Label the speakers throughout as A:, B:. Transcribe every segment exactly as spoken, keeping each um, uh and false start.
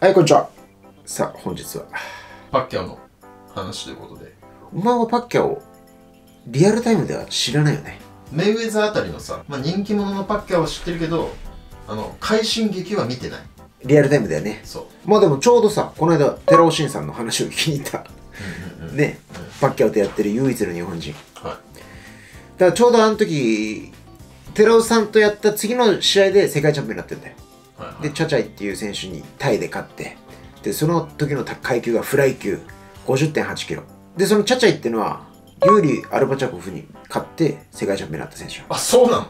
A: はい、こんにちは。さあ、本日は
B: パッキャオの話ということで。
A: お前はパッキャオリアルタイムでは知らないよね。
B: メイウェザーあたりのさ、まあ、人気者のパッキャオは知ってるけど、あの快進撃は見てない。
A: リアルタイムだよね。
B: そう
A: まあでもちょうどさ、この間寺尾慎さんの話を聞きに行ったね、うん、パッキャオとやってる唯一の日本人。はい。だからちょうどあの時寺尾さんとやった次の試合で世界チャンピオンになってんだよ。はいはい、でチャチャイっていう選手にタイで勝って、でその時の階級がフライ級 ごじゅってんはちキロで、そのチャチャイっていうのはユーリー・アルバチャコフに勝って世界チャンピオンになった選手。
B: あ、そうなの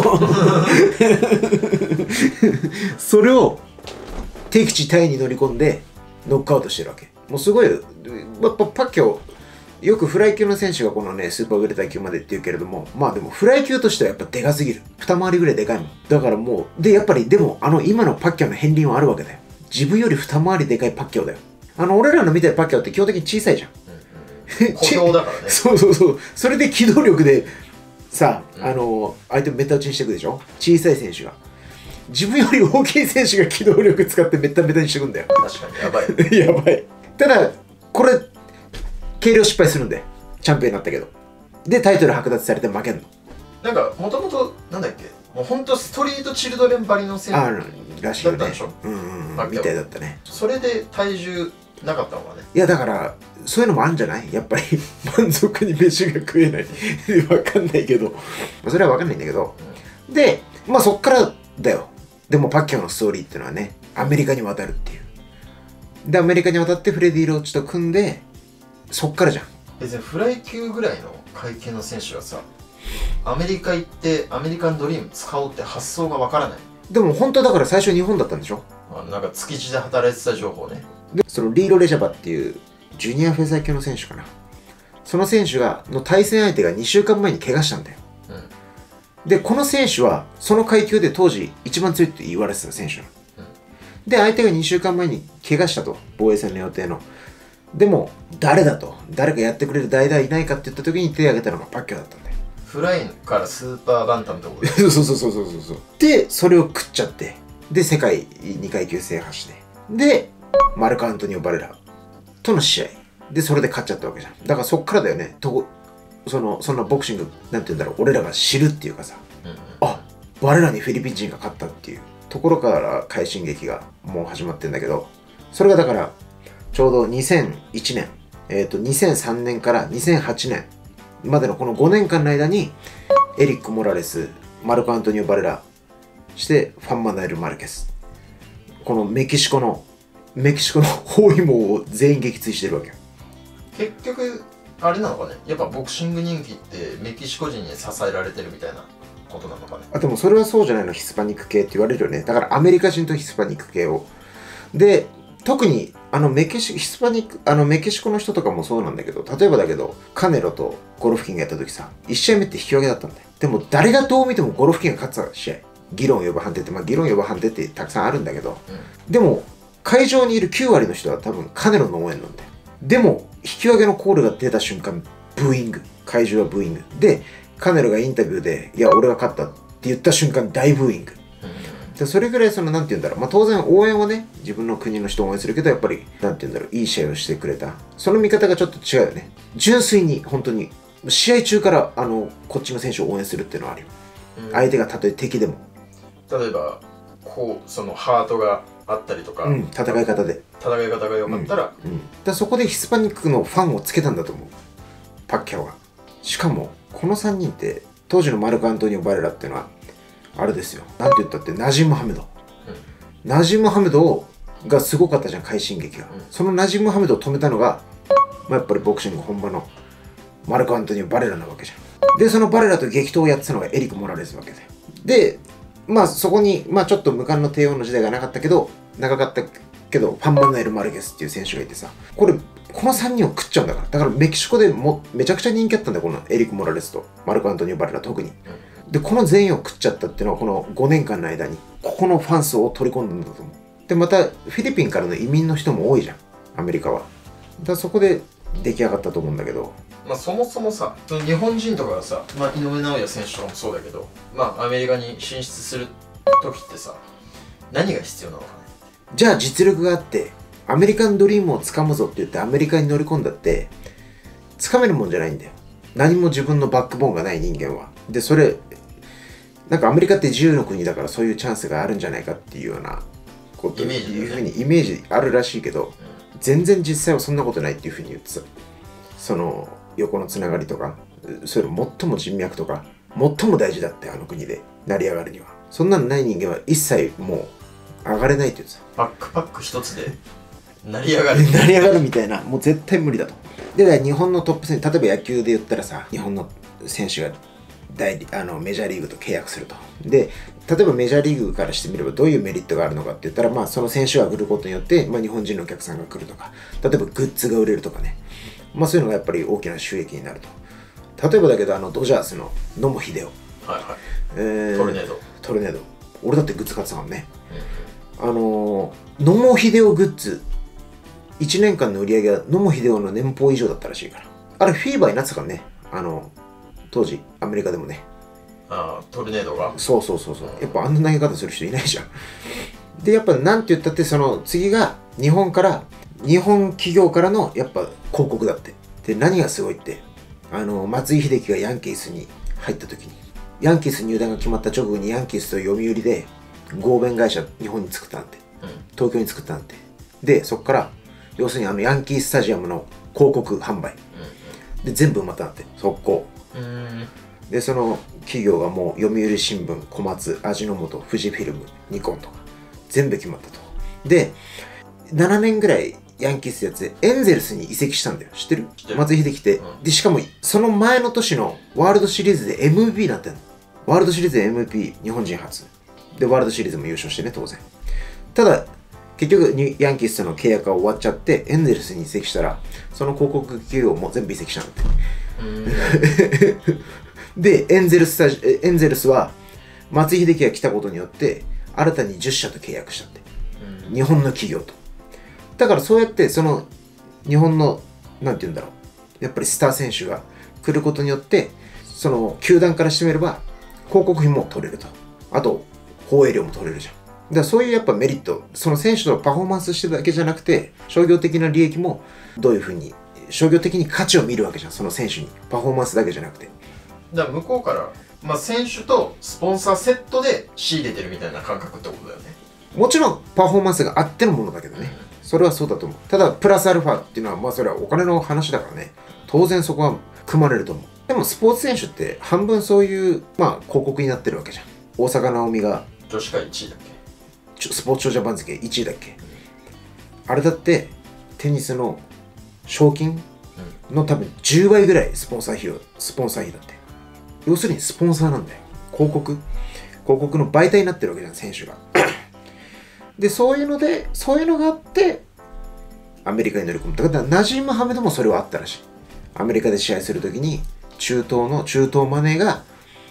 A: それを敵地タイに乗り込んでノックアウトしてるわけ。もうすごいやっぱパッキャオよくフライ級の選手がこのねスーパーウェルター級までって言うけれども、まあでもフライ級としてはやっぱでかすぎる。二回りぐらいでかいもん。だからもうでやっぱりでもあの今のパッキャオの片鱗はあるわけだよ。自分より二回りでかいパッキャオだよ。あの俺らの見てるパッキャオって基本的に小さいじゃん。
B: 小兵だからね。
A: そうそうそう。それで機動力でさ、うん、あの相手をめった打ちにしていくでしょ。小さい選手が。自分より大きい選手が機動力使ってめっためたにしていくんだよ。
B: 確かにやばい。
A: やばい。ただこれ計量失敗するんでチャンピオンになったけど、でタイトル剥奪されて負けんの。
B: なんかもともとなんだっけ、もうほんとストリートチルドレンばりの選手だったんでしょ。うんうんうん、みたいだったね。それで体重なかったのかね。
A: いやだからそういうのもあるんじゃない、やっぱり満足に飯が食えないわかんないけど、それはわかんないんだけど、うん、でまあそっからだよ。でもパッキャオのストーリーっていうのはね、アメリカに渡るっていう。でアメリカに渡ってフレディ・ローチと組んで、そっからじゃん。
B: 別にフライ級ぐらいの階級の選手がさ、アメリカ行ってアメリカンドリーム使おうって発想がわからない。
A: でも本当だから最初日本だったんでしょ。
B: あ、なんか築地で働いてた情報ね。
A: でそのリーロ・レジャバっていうジュニアフェザー級の選手かな、その選手がの対戦相手がにしゅうかんまえに怪我したんだよ。うん、でこの選手はその階級で当時一番強いって言われてた選手なの。うん、で相手がにしゅうかんまえに怪我したと、防衛戦の予定の。でも誰だと、誰かやってくれる代打いないかって言った時に手を挙げたのがパッキャオだったんだよ。
B: フライからスーパーバンタムってことで
A: そうそうそうそうそうそう。でそれを食っちゃって、で世界にかい級制覇して、でマルコ・アントニオ・バレラとの試合でそれで勝っちゃったわけじゃん。だからそっからだよね。とそのそんなボクシングなんて言うんだろう、俺らが知るっていうかさ、うんうん、あ、バレラにフィリピン人が勝ったっていうところから快進撃がもう始まってんだけど、それがだからちょうどにせんいちねん、えっとにせんさんねんからにせんはちねんまでのこのごねんかんの間にエリック・モラレス、マルコ・アントニオ・バレラしてファン・マヌエル・マルケス、このメキシコのメキシコの包囲網を全員撃墜してるわけよ。
B: 結局あれなのかね、やっぱボクシング人気ってメキシコ人に支えられてるみたいなことなのかね。
A: あ、でもそれはそうじゃないの、ヒスパニック系って言われるよね。だからアメリカ人とヒスパニック系をで、特にあのメキシヒスパニックあのメキシコの人とかもそうなんだけど、例えばだけどカネロとゴロフキンがやった時さ、いち試合目って引き分けだったんだよ。でも誰がどう見てもゴロフキンが勝ってた試合、議論を呼ぶ判定って、まあ議論を呼ぶ判定ってたくさんあるんだけど、うん、でも会場にいるきゅうわりの人は多分カネロの応援なんだよ。でも引き分けのコールが出た瞬間ブーイング、会場はブーイングで、カネロがインタビューでいや俺が勝ったって言った瞬間大ブーイング。でそれぐらいそのなんて言うんだろう、まあ当然応援はね、自分の国の人を応援するけど、やっぱりなんて言うんだろう、いい試合をしてくれた、その見方がちょっと違うよね。純粋に本当に試合中からあのこっちの選手を応援するっていうのはあるよ。うん、相手がたとえ敵でも、
B: 例えばこうそのハートがあったりとか、うん、
A: 戦い方で
B: 戦い方が良かったら、
A: うんうん、だそこでヒスパニックのファンをつけたんだと思う、パッキャオが。しかもこのさんにんって当時のマルコ・アントニオ・バレラっていうのはあれですよ、なんて言ったってナジーム・ハメド、うん、ナジーム・ハメドがすごかったじゃん、快進撃が。うん、そのナジーム・ハメドを止めたのが、まあ、やっぱりボクシング本場のマルコ・アントニオ・バレラなわけじゃん。でそのバレラと激闘をやってたのがエリック・モラレスわけで、でまあそこにまあちょっと無冠の帝王の時代がなかったけど、長かったけどファン・マヌエル・マルケスっていう選手がいてさ、これこのさんにんを食っちゃうんだから。だからメキシコでもめちゃくちゃ人気あったんだよ、このエリック・モラレスとマルコ・アントニオ・バレラ特に。でこの全員を食っちゃったっていうのはこのごねんかんの間にここのファン層を取り込んだんだと思う。でまたフィリピンからの移民の人も多いじゃん、アメリカは。だからそこで出来上がったと思うんだけど、
B: まあそもそもさ、その日本人とかがさ、まあ、井上尚弥選手とかもそうだけど、まあアメリカに進出する時ってさ、何が必要なのかね。
A: じゃあ実力があってアメリカンドリームをつかむぞって言ってアメリカに乗り込んだってつかめるもんじゃないんだよ。何も自分のバックボーンがない人間は。でそれなんかアメリカって自由の国だからそういうチャンスがあるんじゃないかっていうようなこというふうにイメージあるらしいけど、全然実際はそんなことないっていうふうに言ってた。その横のつながりとかそれ最も人脈とか最も大事だってあの国で成り上がるには。そんなのない人間は一切もう上がれないって言ってた。
B: バックパック一つで成り上がる
A: 成り上がるみたいな、もう絶対無理だと。で日本のトップ選手、例えば野球で言ったらさ、日本の選手が大あのメジャーリーグと契約すると。で例えばメジャーリーグからしてみればどういうメリットがあるのかって言ったら、まあその選手が来ることによって、まあ、日本人のお客さんが来るとか、例えばグッズが売れるとかね、まあそういうのがやっぱり大きな収益になると。例えばだけどあのドジャースの野茂英雄、
B: はいはい、
A: えー、
B: トルネード
A: トルネード俺だってグッズ買ってたからね、うん、あのー、野茂英雄グッズいちねんかんの売り上げは野茂英雄の年俸以上だったらしいから、あれフィーバーになってたからね、あの当時アメリカでもね。
B: ああトルネードが
A: そうそうそうそう、やっぱあんな投げ方する人いないじゃん。でやっぱなんて言ったってその次が日本から日本企業からのやっぱ広告だって。で何がすごいってあの松井秀喜がヤンキースに入った時に、ヤンキース入団が決まった直後にヤンキースと読売で合弁会社日本に作ったなんて、うん、東京に作ったなんて。でそっから要するにあのヤンキースタジアムの広告販売、うん、で全部埋まったなんて速攻。うんでその企業がもう読売新聞、小松、味の素、富士フィルム、ニコンとか全部決まったと。でななねんぐらいヤンキースやつでエンゼルスに移籍したんだよ。知ってる？知ってる松井秀喜って、うん、でしかもその前の年のワールドシリーズで エムブイピー になってんの。ワールドシリーズで エムブイピー 日本人初で、ワールドシリーズも優勝してね当然。ただ結局ヤンキースとの契約が終わっちゃってエンゼルスに移籍したら、その広告企業も全部移籍したんだってでエンゼルスタジエンゼルスは松井秀喜が来たことによって新たにじゅっしゃと契約したって、日本の企業と。だからそうやってその日本のなんて言うんだろう、やっぱりスター選手が来ることによってその球団からしてみれば広告費も取れると、あと放映料も取れるじゃん。だからそういうやっぱメリット、その選手とパフォーマンスしてるだけじゃなくて商業的な利益もどういうふうに商業的に価値を見るわけじゃん、その選手にパフォーマンスだけじゃなくて。
B: だから向こうから、まあ、選手とスポンサーセットで仕入れてるみたいな感覚ってことだよね。
A: もちろんパフォーマンスがあってのものだけどね、うん、それはそうだと思う。ただプラスアルファっていうのはまあそれはお金の話だからね、当然そこは組まれると思う。でもスポーツ選手って半分そういうまあ広告になってるわけじゃん。大坂なおみが
B: 女子会いちいだっ
A: け、スポーツ長者番付いちいだっけ、うん、あれだってテニスの賞金の多分じゅうばいぐらいスポンサー費用、スポンサー費だって。要するにスポンサーなんだよ。広告広告の媒体になってるわけじゃん、選手がでそういうのでそういうのがあってアメリカに乗り込む。だからナジーム・ハメドもそれはあったらしい。アメリカで試合するときに中東の中東マネーが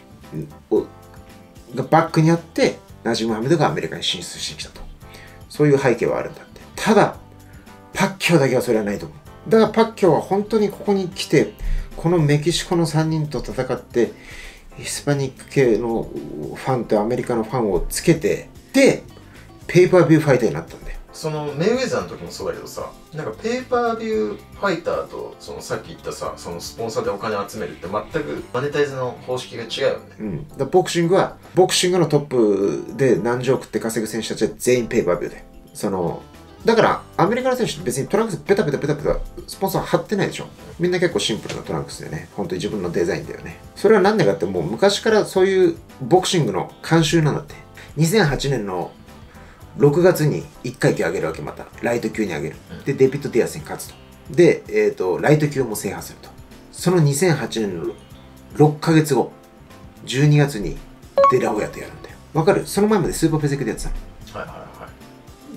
A: がバックにあってナジーム・ハメドがアメリカに進出してきたと、そういう背景はあるんだって。ただパッキャオだけはそれはないと思う。だからパッキャオは本当にここに来てこのメキシコのさんにんと戦ってヒスパニック系のファンとアメリカのファンをつけてでペーパービューファイターになったんだよ。
B: そのメイウェザーの時もそうだけどさ、なんかペーパービューファイターとそのさっき言ったさ、そのスポンサーでお金を集めるって全くマネタイズの方式が違うよね。
A: うん。だボクシングはボクシングのトップで何十億って稼ぐ選手たちは全員ペーパービューで、そのだからアメリカの選手って別にトランクスペタペタペタペタスポンサー貼ってないでしょ。みんな結構シンプルなトランクスでね、本当に自分のデザインだよね。それは何でかってもう昔からそういうボクシングの慣習なんだって。にせんはちねんのろくがつにいっかい級上げるわけ、またライト級に上げる。でデビッド・ディアスに勝つと。で、えーと、ライト級も制覇すると。そのにせんはちねんのろっかげつごじゅうにがつにデラホヤとやるんだよ。わかる？その前までスーパーフェゼクでやってたの。
B: はいはいはい。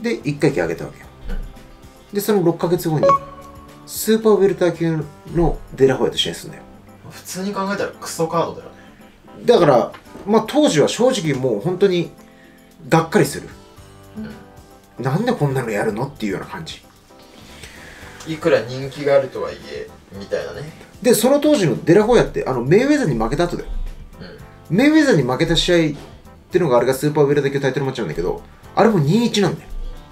A: でいっかい級上げたわけよ。うん、でそのろっかげつごにスーパーウェルター級のデラホヤと試合するんだよ。
B: 普通に考えたらクソカードだよね。
A: だからまあ当時は正直もう本当にがっかりする。うん、なんでこんなのやるのっていうような感じ。
B: いくら人気があるとはいえみたいなね。で
A: その当時のデラホヤってあのメイウェザーに負けた後だよ。うん、メイウェザーに負けた試合っていうのがあれがスーパーウェルター級タイトルマッチなんだけど、あれも にたいいち なんだよ。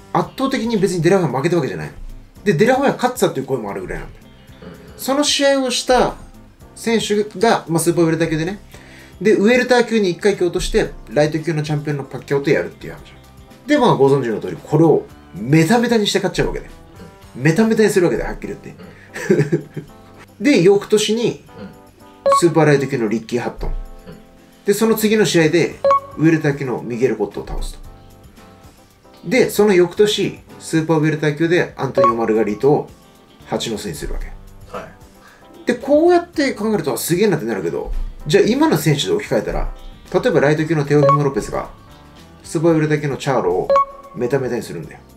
A: 圧倒的に別にデラホヤ負けたわけじゃないの。でデラホヤ勝ってたっていう声もあるぐらいなんだよ。その試合をした選手が、まあ、スーパーウェルター級でね、でウェルター級にいっかい級落としてライト級のチャンピオンのパッキャオとやるっていう話。でまあご存知の通りこれをメタメタにして勝っちゃうわけで、メタメタにするわけではっきり言ってで翌年にスーパーライト級のリッキー・ハットンで、その次の試合でウェルター級のミゲル・コットを倒すと。でその翌年スーパーウェルター級でアントニオ・マルガリートを蜂の巣にするわけ、はい、でこうやって考えるとすげえなってなるけど、じゃあ今の選手で置き換えたら、例えばライト級のテオフィモ・ロペスがスーパーウェルター級のチャーロをメタメタにするんだよ、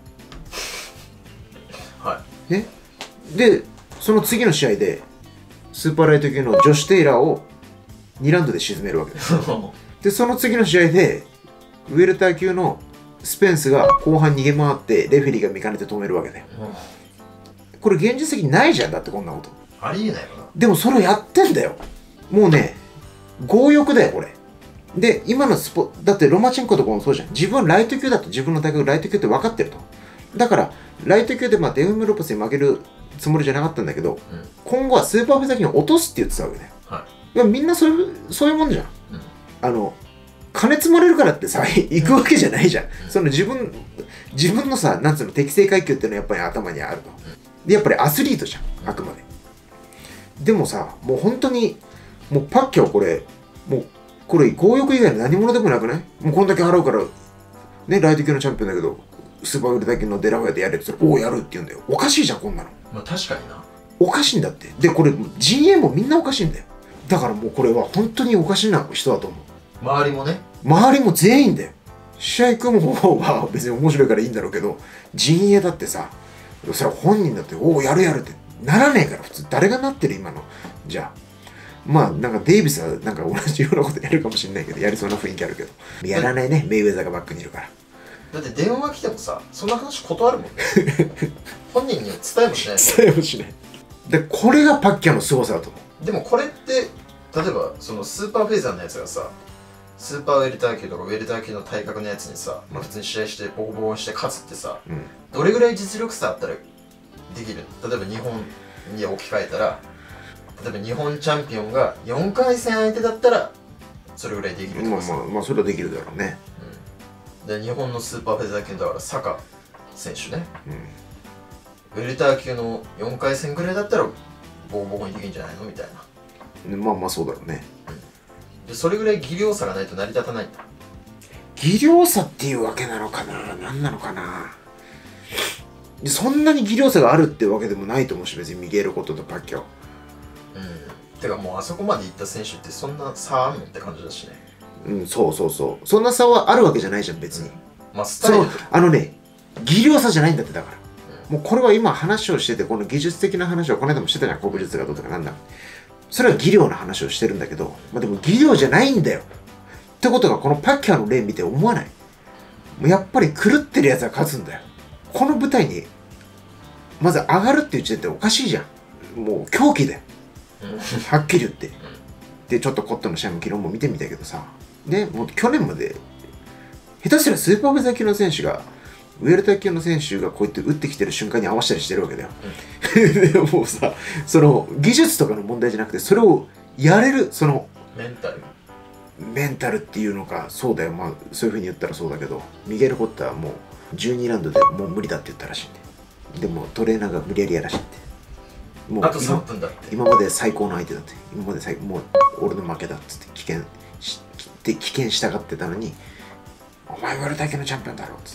A: はい、ね、でその次の試合でスーパーライト級のジョシュ・テイラーをにラウンドで沈めるわけですでその次の試合でウェルター級のスペンスが後半逃げ回ってレフェリーが見かねて止めるわけで、うん、これ現実的にないじゃん。だってこんなこと
B: ありえないよな。
A: でもそれをやってんだよ。もうね強欲だよこれで。今のスポだってロマチェンコとかもそうじゃん。自分ライト級だと、自分の大学ライト級って分かってると。だからライト級でまあデフム・ロペスに負けるつもりじゃなかったんだけど、うん、今後はスーパーフェザー級に落とすって言ってたわけだよ、はい、いやみんなそういうそういうもんじゃん、うん、あの金積まれるからってさ行くわけじゃないじゃん、うん、その自分自分のさ、なんつうの、適正階級っていうのはやっぱり頭にあると。でやっぱりアスリートじゃん、あくまで。でもさ、もう本当にもうパッキャオこれもうこれ強欲以外の何者でもなくない？もうこんだけ払うからね、ライト級のチャンピオンだけどスーパーウェルター級のデラホヤでやれって言ったら、おおやるって言うんだよ。おかしいじゃんこんなの。
B: まあ確かにな、
A: おかしいんだって。でこれ陣営もみんなおかしいんだよ。だからもうこれは本当におかしいな人だと思う。
B: 周りもね、
A: 周りも全員だよ。試合組む方は別に面白いからいいんだろうけど、陣営だってさ、それは本人だっておおやるやるってならねえから。普通誰がなってる今の。じゃあまあなんかデイビスはなんか同じようなことやるかもしれないけど、やりそうな雰囲気あるけどやらないね、メイウェザーがバックにいるから。
B: だって電話来てもさ、そんな話断るもんね本人に伝えもしない。
A: 伝えもしない。でこれがパッキャオの凄さだと思
B: う。でもこれって例えばそのスーパーフェザーのやつがさ、スーパーウェルター級とかウェルター級の体格のやつにさ、まあ、普通に試合してボコボコにして勝つってさ、うん、どれぐらい実力差あったらできる？例えば日本に置き換えたら、例えば日本チャンピオンがよんかい戦相手だったらそれぐらいできるとかさ。
A: まあまあまあそれはできるだろうね、
B: うん、で日本のスーパーフェザー級だから坂選手ね、うん、ウェルター級のよんかい戦ぐらいだったらボコボコにできるんじゃないのみたいな。
A: まあまあそうだろうね、
B: うん、でそれぐらい技量差がないと成り立たないんだ。
A: 技量差っていうわけなのかな、何なのかな。そんなに技量差があるってわけでもないと思うし、別にミゲル・コットとパッキャオ。
B: うん。てかもうあそこまで行った選手ってそんな差あんのって感じだしね。
A: うん、そうそうそう。そんな差はあるわけじゃないじゃん、別に。うん、
B: まあスタイル。
A: あのね、技量差じゃないんだって、だから。うん、もうこれは今話をしてて、この技術的な話をこの間もしてたじゃん、国術がどうとかなんだ。それは技量の話をしてるんだけど、まあでも技量じゃないんだよ。ってことがこのパッキャオの例見て思わない？もうやっぱり狂ってるやつが勝つんだよ。この舞台にまず上がるっていう時点っておかしいじゃん。もう狂気だよ、はっきり言って。でちょっとコットンの試合も昨日も見てみたけどさ、でもう去年まで下手すらスーパーフェザー級の選手がウェルター級の選手がこうやって打ってきてる瞬間に合わせたりしてるわけだよ、うん、でもうさ、その技術とかの問題じゃなくて、それをやれるその
B: メンタル
A: メンタルっていうのか、そうだよ、まあそういうふうに言ったらそうだけど、ミゲル・コッタはもうじゅうにラウンドでもう無理だって言ったらしいんで、でもトレーナーが無理やりやらしいって、
B: もうあとさんぷんだって、
A: 今まで最高の相手だって、今まで最もう俺の負けだっつって危険しって危険したがってたのに、お前ウェルター級のチャンピオンだろっつって、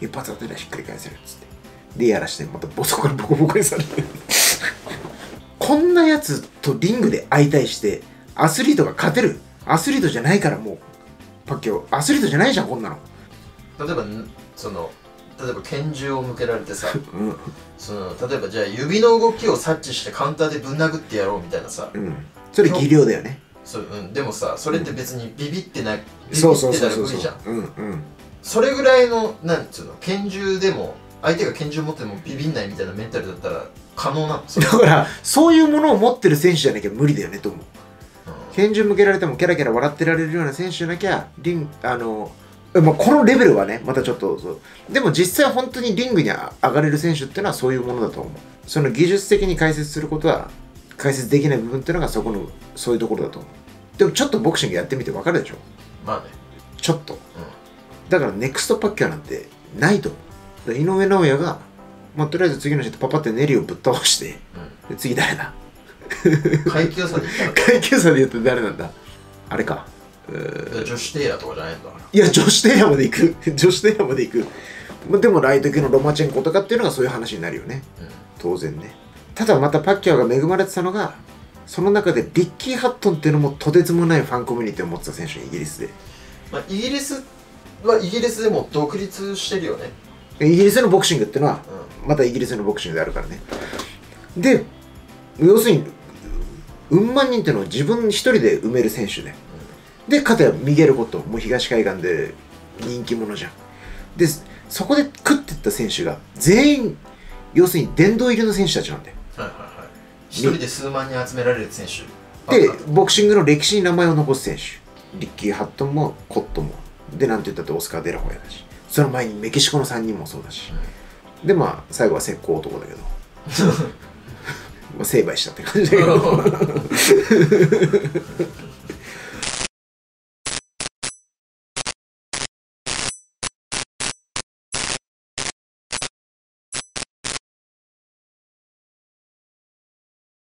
A: 一発当てたらひっくり返せるっつって、でやらしてまたボソコにボコボコにされてこんなやつとリングで相対してアスリートが勝てる？アスリートじゃないから、もうパッキャオアスリートじゃないじゃんこんなの。
B: 例えばその例えば拳銃を向けられてさ、うん、その例えばじゃあ指の動きを察知してカウンターでぶん殴ってやろうみたいなさ、うん、
A: それ技量だよね。
B: そう、うん、でもさそれって別にビビってない、うん、ビビってたら無理じゃん。それぐらいのなんつうの、拳銃でも相手が拳銃持ってもビビんないみたいなメンタルだったら可能なの？
A: だからそういうものを持ってる選手じゃなきゃ無理だよねと思う。拳銃向けられてもキャラキャラ笑ってられるような選手じゃなきゃリンあのまあ、このレベルはねまたちょっとそうでも実際本当にリングに上がれる選手っていうのはそういうものだと思う。その技術的に解説することは解説できない部分っていうのがそこのそういうところだと思う。でもちょっとボクシングやってみて分かるでしょ。
B: まあね
A: ちょっと、うん、だからネクストパッキャオなんてないと思う。井上尚弥が、まあ、とりあえず次の人パパってネリをぶっ倒して、うん、で次誰だ
B: 階級差で言ったら
A: 階級差で言うと誰なんだあれか
B: 女子テイラーとかじゃないんだ。
A: いや女子テイラーまで行く女子テイラーまで行く、まあ、でもライト級のロマチェンコとかっていうのがそういう話になるよね、うん、当然ね。ただまたパッキャオが恵まれてたのがその中でリッキー・ハットンっていうのもとてつもないファンコミュニティを持ってた選手イギリスで、
B: まあ、イギリスはイギリスでも独立してるよね。
A: イギリスのボクシングっていうのは、うん、またイギリスのボクシングであるからね。で要するにうん万人っていうのを自分一人で埋める選手で、うん、でかたやミゲル・コットもう東海岸で人気者じゃん。でそこで食ってった選手が全員要するに殿堂入りの選手たちなんだよ。
B: はいはいはい。一人で数万人集められる選手
A: でボクシングの歴史に名前を残す選手、リッキー・ハットンもコットンもでなんて言ったってオスカー・デラホヤだし、その前にメキシコのさんにんもそうだし、うん、でまあ最後は石膏男だけどまあ成敗したって感じだけど